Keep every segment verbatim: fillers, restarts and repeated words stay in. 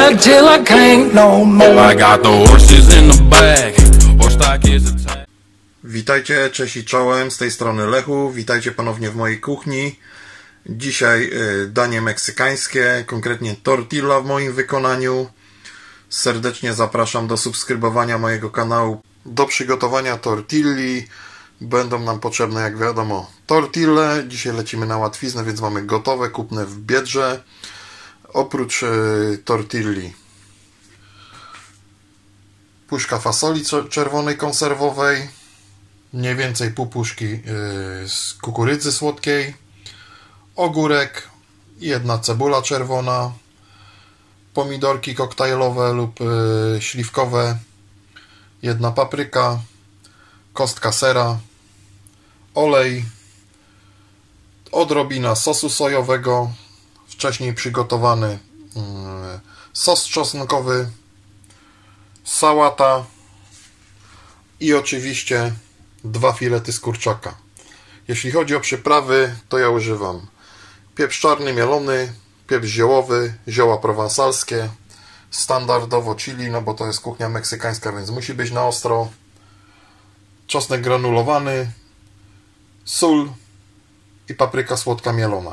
ride till I can't no more. I got the horses in the back. Horse stock is a tank. Witajcie, cześć i czołem, z tej strony Lechu, witajcie ponownie w mojej kuchni. Dzisiaj danie meksykańskie, konkretnie tortilla w moim wykonaniu. Serdecznie zapraszam do subskrybowania mojego kanału. Do przygotowania tortilli będą nam potrzebne, jak wiadomo, tortille. Dzisiaj lecimy na łatwiznę, więc mamy gotowe, kupne w Biedrze. Oprócz tortilli puszka fasoli czerwonej konserwowej, mniej więcej pół puszki z kukurydzy słodkiej, ogórek, jedna cebula czerwona, pomidorki koktajlowe lub śliwkowe, jedna papryka, kostka sera, olej, odrobina sosu sojowego, wcześniej przygotowany sos czosnkowy, sałata i oczywiście dwa filety z kurczaka. Jeśli chodzi o przyprawy, to ja używam pieprz czarny mielony, pieprz ziołowy, zioła prowansalskie, standardowo chili, no bo to jest kuchnia meksykańska, więc musi być na ostro, czosnek granulowany, sól i papryka słodka mielona.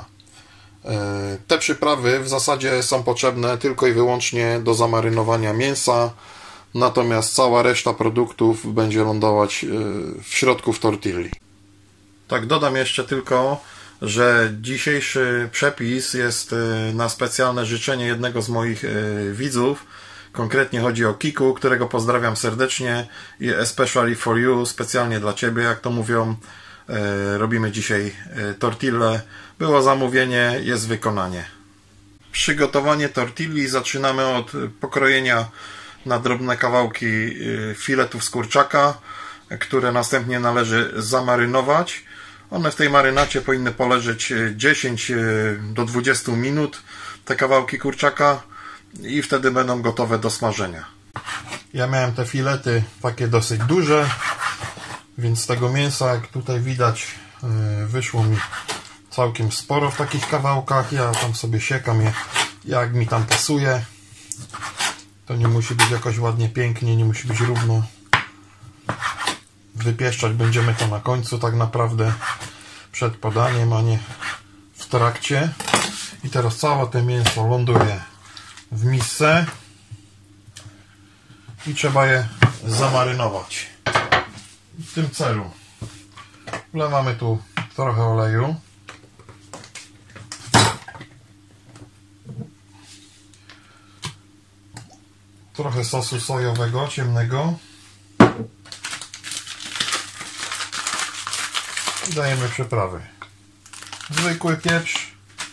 Te przyprawy w zasadzie są potrzebne tylko i wyłącznie do zamarynowania mięsa, natomiast cała reszta produktów będzie lądować w środku w tortilli. Tak, dodam jeszcze tylko, że dzisiejszy przepis jest na specjalne życzenie jednego z moich widzów. Konkretnie chodzi o Kiku, którego pozdrawiam serdecznie i especially for you, specjalnie dla Ciebie, jak to mówią. Robimy dzisiaj tortillę. Było zamówienie, jest wykonanie. Przygotowanie tortilli zaczynamy od pokrojenia na drobne kawałki filetów z kurczaka, które następnie należy zamarynować. One w tej marynacie powinny poleżeć dziesięć do dwudziestu minut, te kawałki kurczaka, i wtedy będą gotowe do smażenia. Ja miałem te filety takie dosyć duże, więc z tego mięsa, jak tutaj widać, wyszło mi całkiem sporo w takich kawałkach. Ja tam sobie siekam je, jak mi tam pasuje. To nie musi być jakoś ładnie, pięknie, nie musi być równo. Wypieszczać będziemy to na końcu tak naprawdę, przed podaniem, a nie w trakcie. I teraz całe to mięso ląduje w misce i trzeba je zamarynować. W tym celu wlewamy tu trochę oleju, trochę sosu sojowego ciemnego i dajemy przyprawy. Zwykły pieprz,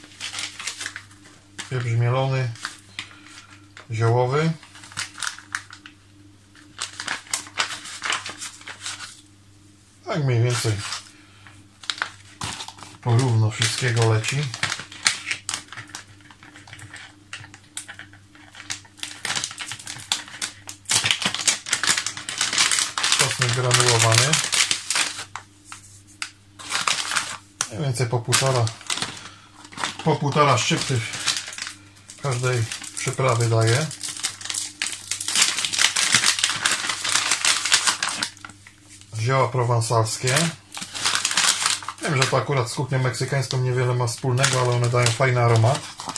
pieprz mielony, ziołowy, tak mniej więcej porówno wszystkiego leci. Czosnek granulowany, mniej więcej po półtora po półtora szczypty każdej przyprawy daję. Zioła prowansalskie. Wiem, że to akurat z kuchnią meksykańską niewiele ma wspólnego, ale one dają fajny aromat.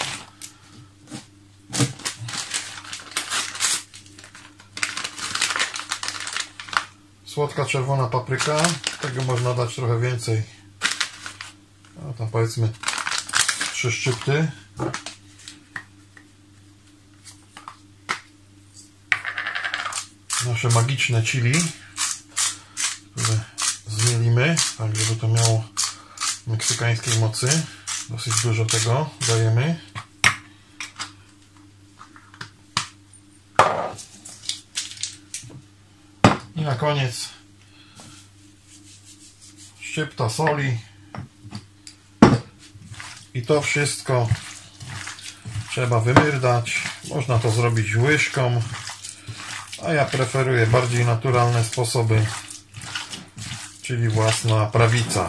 Słodka czerwona papryka. Tego można dać trochę więcej. No, tam powiedzmy trzy szczypty. Nasze magiczne chili, które zmielimy, tak żeby to miało meksykańskiej mocy. Dosyć dużo tego dajemy. I na koniec szczypta soli. I to wszystko trzeba wymyrdać. Można to zrobić łyżką, a ja preferuję bardziej naturalne sposoby, czyli własna prawica.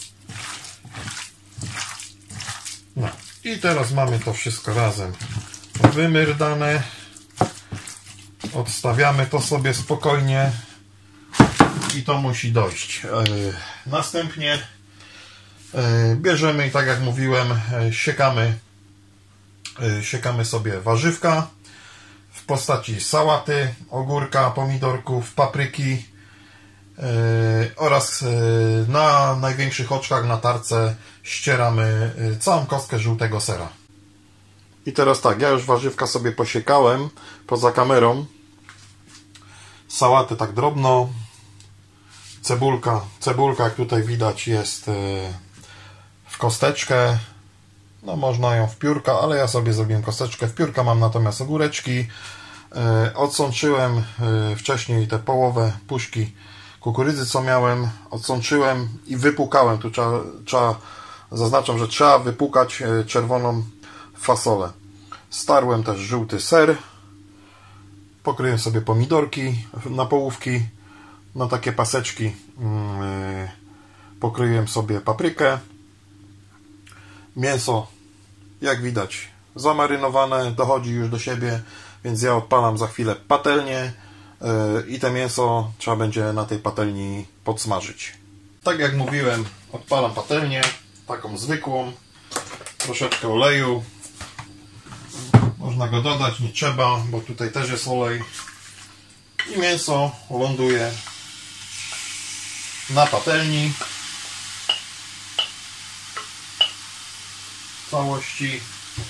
No i teraz mamy to wszystko razem wymyrdane. Odstawiamy to sobie spokojnie i to musi dojść. Następnie bierzemy i tak jak mówiłem, siekamy, siekamy sobie warzywka w postaci sałaty, ogórka, pomidorków, papryki oraz na największych oczkach na tarce ścieramy całą kostkę żółtego sera. I teraz tak, ja już warzywka sobie posiekałem poza kamerą. Sałatę tak drobno. Cebulka, cebulka jak tutaj widać jest w kosteczkę. No można ją w piórka, ale ja sobie zrobiłem kosteczkę. W piórka mam natomiast ogóreczki. Odsączyłem wcześniej te połowę puszki kukurydzy, co miałem. Odsączyłem i wypłukałem. Tu trzeba, trzeba, zaznaczam, że trzeba wypłukać czerwoną fasolę. Starłem też żółty ser. Pokryłem sobie pomidorki na połówki. Na takie paseczki yy, pokryłem sobie paprykę. Mięso, jak widać, zamarynowane, dochodzi już do siebie, więc ja odpalam za chwilę patelnię yy, i to mięso trzeba będzie na tej patelni podsmażyć. Tak jak mówiłem, odpalam patelnię, taką zwykłą, troszeczkę oleju. Można go dodać, nie trzeba, bo tutaj też jest olej. I mięso ląduje na patelni w całości.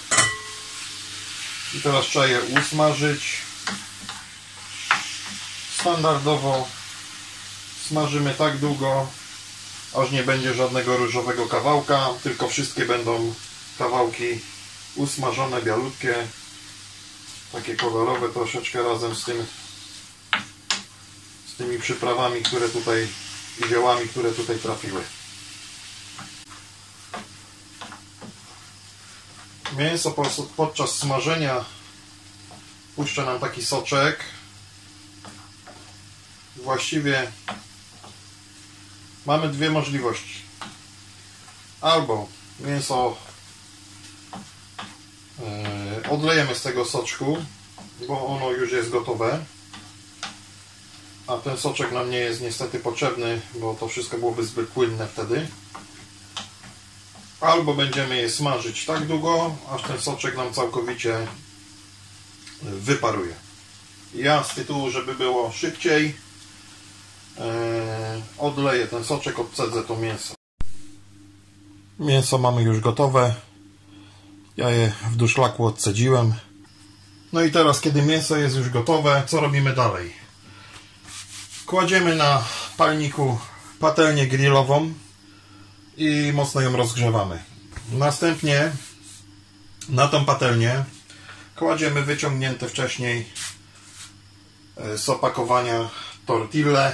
I teraz trzeba je usmażyć. Standardowo smażymy tak długo, aż nie będzie żadnego różowego kawałka, tylko wszystkie będą kawałki usmażone, bialutkie, takie kolorowe troszeczkę razem z tym, z tymi przyprawami, które tutaj i ziołami, które tutaj trafiły. Mięso podczas smażenia puszcza nam taki soczek. Właściwie mamy dwie możliwości. Albo mięso odlejemy z tego soczku, bo ono już jest gotowe, a ten soczek nam nie jest niestety potrzebny, bo to wszystko byłoby zbyt płynne wtedy. Albo będziemy je smażyć tak długo, aż ten soczek nam całkowicie wyparuje. Ja z tytułu, żeby było szybciej, odleję ten soczek, odcedzę to mięso. Mięso mamy już gotowe. Ja je w duszlaku odcedziłem. No i teraz, kiedy mięso jest już gotowe, co robimy dalej? Kładziemy na palniku patelnię grillową i mocno ją rozgrzewamy. Następnie na tą patelnię kładziemy wyciągnięte wcześniej z opakowania tortillę.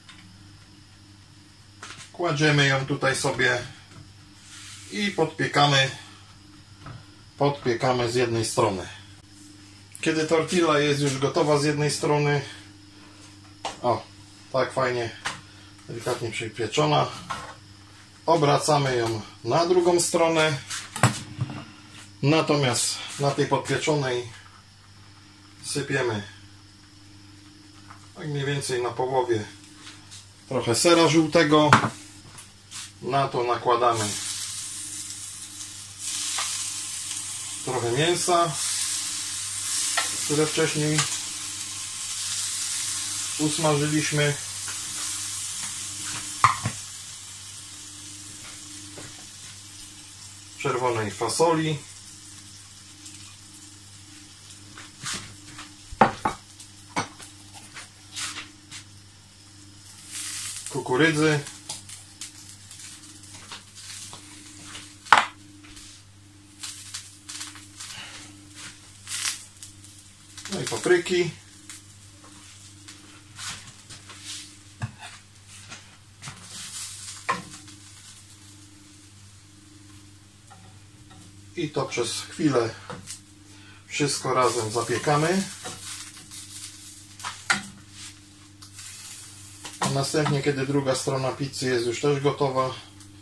Kładziemy ją tutaj sobie i podpiekamy podpiekamy z jednej strony. Kiedy tortilla jest już gotowa z jednej strony, o, tak fajnie, delikatnie przypieczona, obracamy ją na drugą stronę. Natomiast na tej podpieczonej sypiemy tak mniej więcej na połowie trochę sera żółtego. Na to nakładamy trochę mięsa, które wcześniej usmażyliśmy. Czerwonej fasoli. Kukurydzy. No i papryki. I to przez chwilę wszystko razem zapiekamy. A następnie, kiedy druga strona pizzy jest już też gotowa,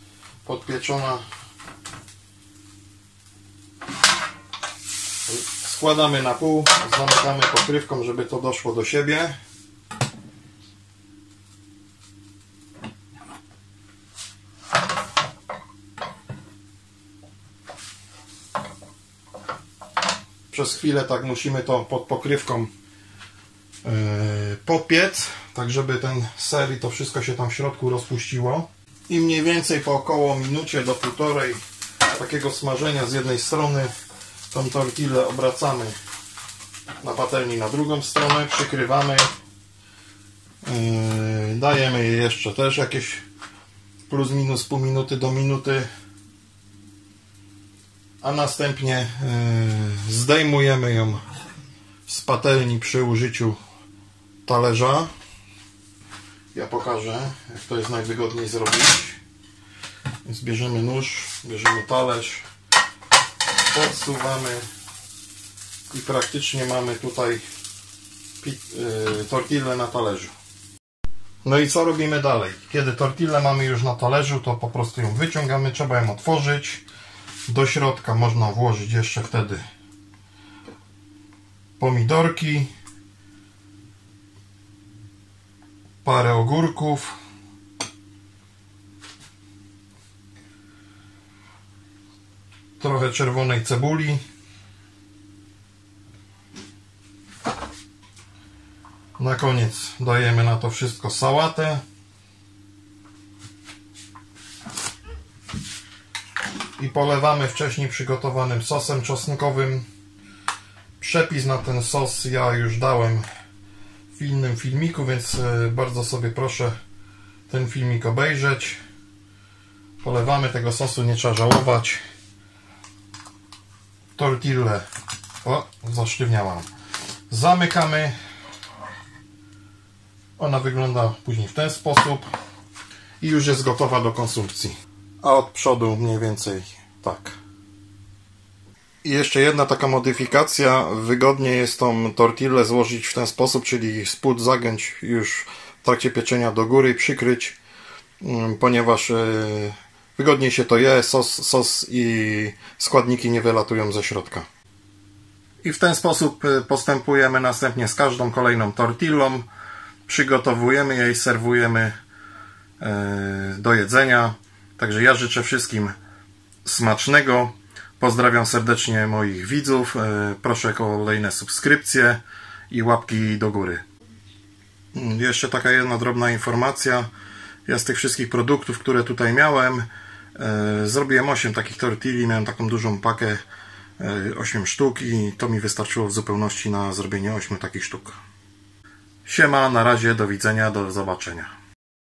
podpieczona, Składamy na pół, zamykamy pokrywką, żeby to doszło do siebie. Przez chwilę tak musimy to pod pokrywką yy, popiec, tak żeby ten ser i to wszystko się tam w środku rozpuściło. I mniej więcej po około minucie do półtorej takiego smażenia z jednej strony tą tortillę obracamy na patelni na drugą stronę, przykrywamy, yy, dajemy jej jeszcze też jakieś plus minus pół minuty do minuty, a następnie yy, zdejmujemy ją z patelni przy użyciu talerza. Ja pokażę, jak to jest najwygodniej zrobić. Więc bierzemy nóż, bierzemy talerz, podsuwamy i praktycznie mamy tutaj yy, tortillę na talerzu. No i co robimy dalej? Kiedy tortillę mamy już na talerzu, to po prostu ją wyciągamy, trzeba ją otworzyć. Do środka można włożyć jeszcze wtedy pomidorki, parę ogórków, trochę czerwonej cebuli, na koniec dajemy na to wszystko sałatę i polewamy wcześniej przygotowanym sosem czosnkowym. Przepis na ten sos ja już dałem w innym filmiku, więc bardzo sobie proszę ten filmik obejrzeć. Polewamy tego sosu, nie trzeba żałować. Tortillę, o, zasztywniałam. Zamykamy. Ona wygląda później w ten sposób i już jest gotowa do konsumpcji. A od przodu mniej więcej tak. I jeszcze jedna taka modyfikacja. Wygodnie jest tą tortillę złożyć w ten sposób, czyli spód zagiąć już w trakcie pieczenia do góry i przykryć, ponieważ wygodniej się to je, sos, sos i składniki nie wylatują ze środka. I w ten sposób postępujemy następnie z każdą kolejną tortillą. Przygotowujemy je i serwujemy do jedzenia. Także ja życzę wszystkim smacznego. Pozdrawiam serdecznie moich widzów. Proszę o kolejne subskrypcje i łapki do góry. Jeszcze taka jedna drobna informacja. Ja z tych wszystkich produktów, które tutaj miałem, zrobiłem osiem takich tortilli. Miałem taką dużą pakę, osiem sztuk i to mi wystarczyło w zupełności na zrobienie ośmiu takich sztuk. Siema, na razie, do widzenia, do zobaczenia.